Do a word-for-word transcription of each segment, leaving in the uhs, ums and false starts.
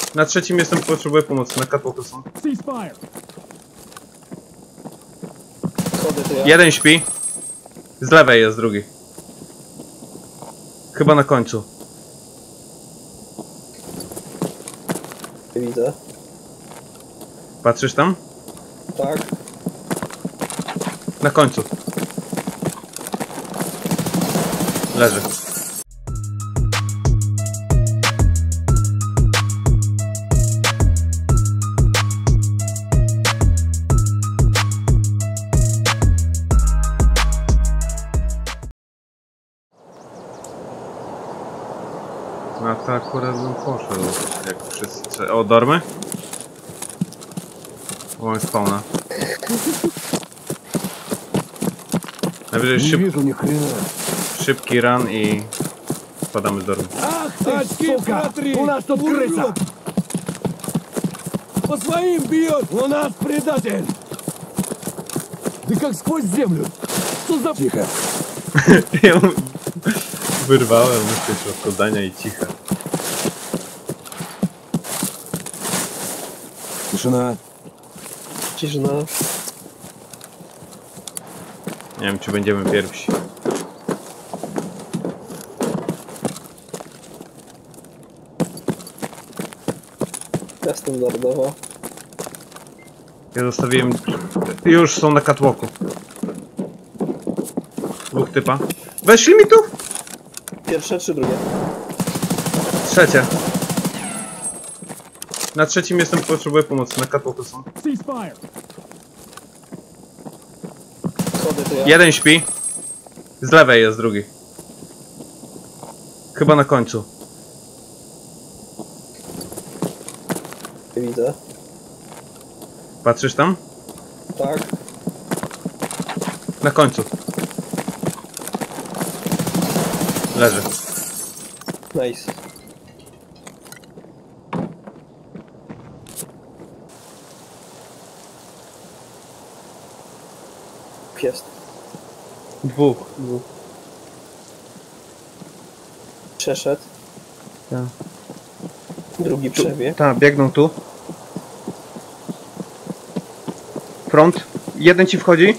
Na trzecim jestem, potrzebuję pomocy, na catwalku są. Jeden śpi. Z lewej jest drugi. Chyba na końcu. Widzę. Patrzysz tam? Tak. Na końcu. Leży. No to akurat bym poszedł, jak wszyscy... O, dormy? O, mam spawna. Najwyżej szyb... szybki run i... wpadamy z dormy. Ах ты, сука! У нас тут крыса! По своим бьет! У нас предатель! Ты как сквозь землю! Что за... Тихо! Ja wyrwałem myślę środku zdania i cicho. Тишина! Ciszyna. Nie wiem, czy będziemy pierwsi. Ja standardowo. Ja zostawiłem... Już są na catwalku. Dwóch typa. Weszli mi tu? Pierwsze czy drugie? Trzecie. Na trzecim jestem, potrzebuję pomocy, na catwalku są. Schody to ja. Jeden śpi. Z lewej jest drugi. Chyba na końcu. Widzę. Patrzysz tam? Tak. Na końcu. Leży. Nice. Jest. Dwóch. Dwóch. Przeszedł. Tak. Drugi przebieg. Tak, biegną tu. Front. Jeden ci wchodzi.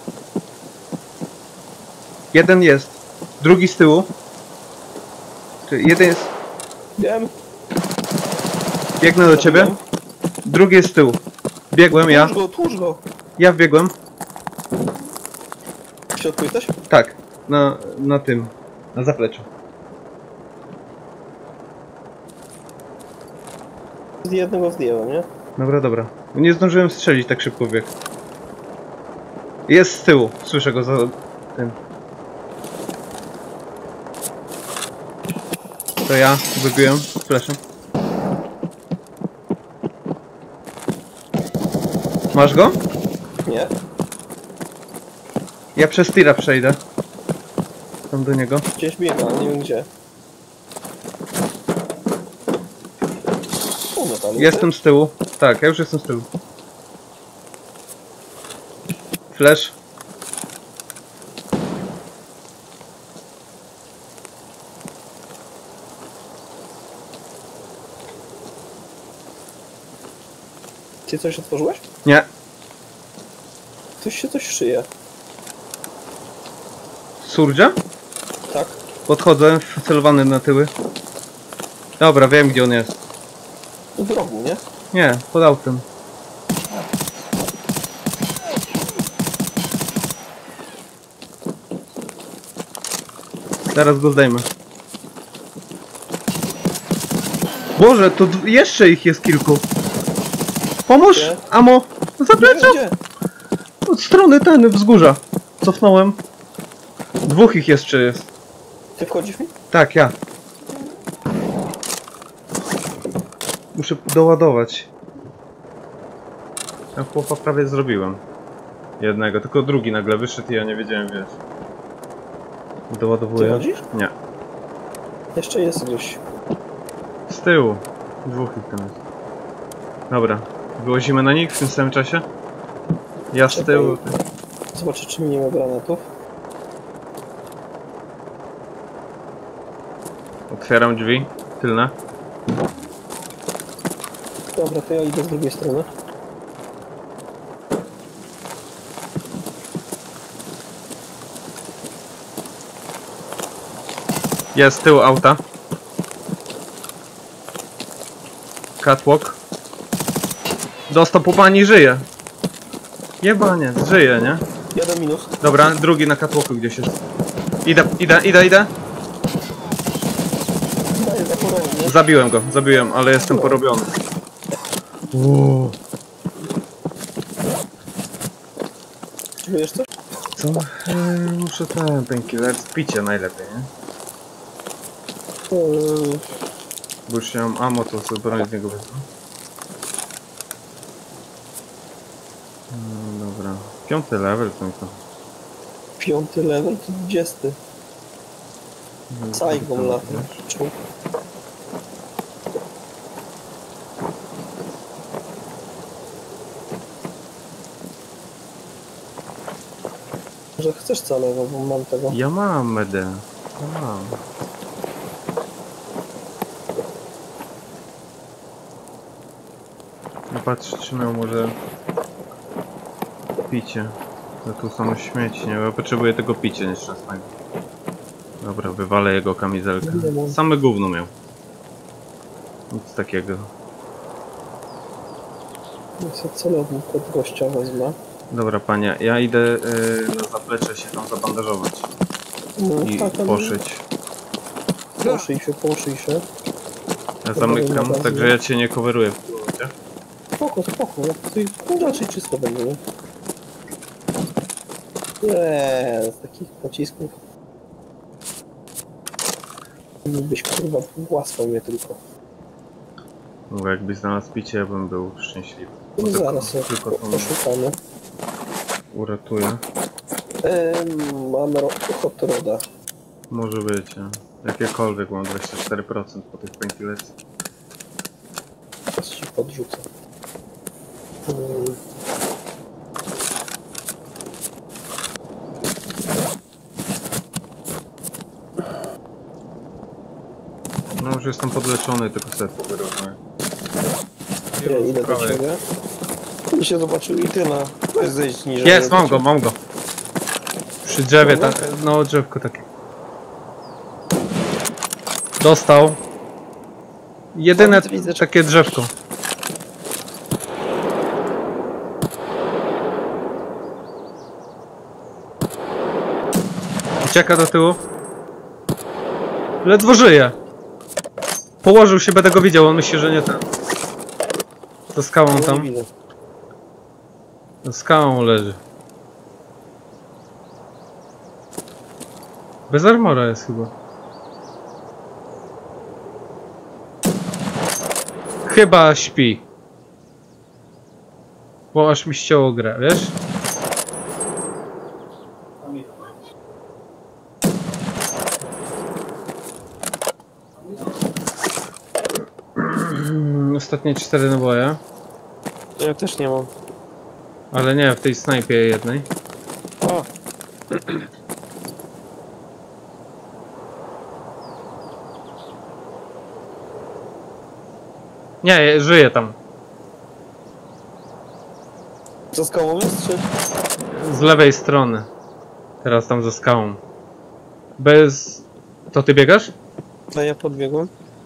Jeden jest. Drugi z tyłu. Czy jeden jest. Wiem. Biegnę do ciebie. Drugi jest z tyłu. Biegłem ja. Tłuż go, tłuż go. Ja wbiegłem. W środku jesteś? Tak. Na, na tym. Na zapleczu. Z jednego zdjęłem, nie? Dobra, dobra. Nie zdążyłem strzelić, tak szybko bieg. Jest z tyłu. Słyszę go za tym. To ja wybiłem fleszem. Masz go? Nie. Ja przez tira przejdę. Tam do niego. Gdzieś biega, ale nie wiem gdzie. O, metalu. Jestem z tyłu. Tak, ja już jestem z tyłu. Flash. Ty coś otworzyłeś? Nie. Ktoś się coś szyje. Surdzia? Tak? Podchodzę, celowany na tyły. Dobra, wiem gdzie on jest. W rogu, nie? Nie, pod autem. Zaraz go zdejmę. Boże, to jeszcze ich jest kilku. Pomóż! Gdzie? Amo! Zaplecza! Gdzie? Od strony ten, wzgórza. Cofnąłem. Dwóch ich jeszcze jest. Ty wchodzisz mi? Tak, ja. Muszę doładować. Ja chłopa prawie zrobiłem. Jednego, tylko drugi nagle wyszedł i ja nie wiedziałem, wiesz. Doładowuję. Ty chodzisz? Nie. Jeszcze jest gdzieś. Z tyłu. Dwóch ich tam jest. Dobra. Wyłazimy na nich w tym samym czasie? Ja z tyłu. Ty. Zobaczę, czy mi nie ma granatów. Otwieram drzwi. Tylne. Dobra, to ja idę z drugiej strony. Jest z tyłu auta. Catwalk. Dostał po pani, żyje. Jebanie, żyje, nie? Jeden minus. Dobra, drugi na catwalku gdzieś jest. Idę, idę, idę, idę. Daję zaporowy, nie? Zabiłem go, zabiłem, ale jestem porobiony. Uuu. Wiesz coś? Co? Eee, muszę ten painkiller, picie najlepiej, nie? Eee, Bo już nie mam ammo, to sobie broń z niego wezmę. No dobra. Piąty level to mi to. piąty level to dwudziesty. Saigon lata. Czołg. Że chcesz całego, bo mam tego. Ja mam medę. Ja mam. No patrz, czy miał może picie. No tu są śmieci, nie? Bo ja potrzebuję tego picia nieszczęsnego. Dobra, wywalę jego kamizelkę. Same gówno miał. Nic takiego. Ja sobie celownik od gościa wezmę. Dobra panie, ja idę yy, na zaplecze się tam zabandażować. No, I tak, ale poszyć. Poszyj się, poszyj się. Ja zamykam, także ja cię nie coveruję w głowie. Spoko, spoko. Ja tutaj no, raczej czysto będzie, nie? Eee, z takich pocisków. Mógłbyś kurwa głaskał mnie tylko. Mówię, jakbyś znalazł picie, ja bym był szczęśliwy. Bo No tylko, zaraz sobie tylko po, to poszukamy. uratuje. Ehm, mam ro hot roda. Może być, ja. Jakiekolwiek mam dwadzieścia cztery procent po tych painkillers. Teraz ci podrzucę. Ehm, No już jestem podleczony, tylko sobie powyrobię. ja idę do ciebie. I się zobaczył i ty na... Weź zejść niżej. Jest, mam go, mam go. Przy drzewie, tak, no drzewko takie. Dostał. Jedyne Widzę, widzę, że- takie drzewko. Ucieka do tyłu. Ledwo żyje. Położył się, będę go widział, on myśli, że nie ten. To skałą Nie tam. widzę. To skałą leży. Bez armora jest chyba. Chyba śpi. Bo aż mi ścięło grę, wiesz? Ostatnie cztery naboje. Ja też nie mam. Ale nie, w tej snajpie jednej. O, Nie, żyje tam. za skałą jest, czy? Z lewej strony. Teraz tam za skałą. Bez... To ty biegasz? A ja podbiegłem.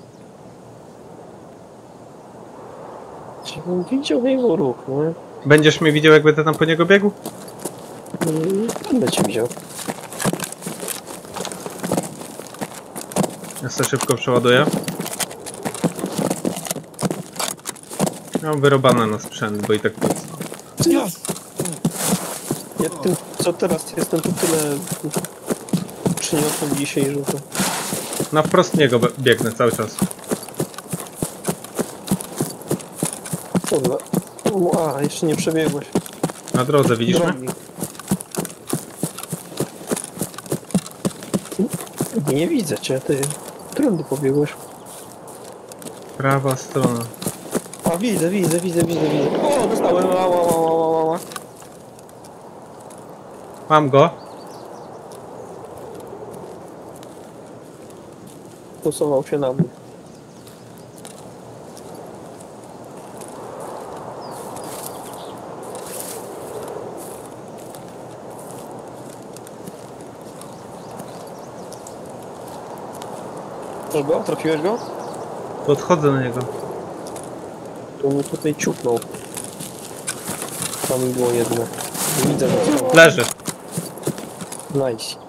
Żebym widział jego ruch, no. Będziesz mnie widział, jak będę tam po niego biegł? Mm, Będę cię widział. Ja sobie szybko przeładuję. Mam wyrobane na sprzęt, bo i tak pusto. Ja tym, co teraz jestem, to tyle przyniosłem dzisiaj, że to... Na wprost niego be- biegnę cały czas. Kurwa. A, jeszcze nie przebiegłeś. Na drodze, widzisz mnie? Drogi. Nie widzę cię, ty. Którędy pobiegłeś? Prawa strona. A, widzę, widzę, widzę, widzę, widzę. O, dostałem, ła, ła, ła, ła, ła, ła. Mam go. Stosował się na mnie. Masz go? Trafiłeś go? Podchodzę na niego. To mi tutaj ciupnął. Tam było jedno. Widzę, że to. Leży. Nice.